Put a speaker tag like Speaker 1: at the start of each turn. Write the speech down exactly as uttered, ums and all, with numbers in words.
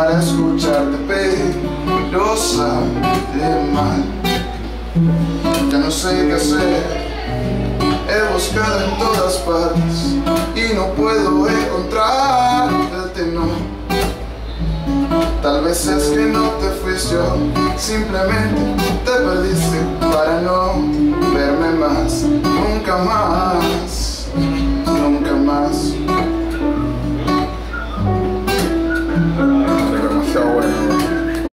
Speaker 1: para escucharte, pero sale mal. Ya no sé qué hacer. He buscado en todas partes y no puedo encontrarte, no. Tal vez es que no te fuiste yo, simplemente te perdiste para no verme más, nunca más.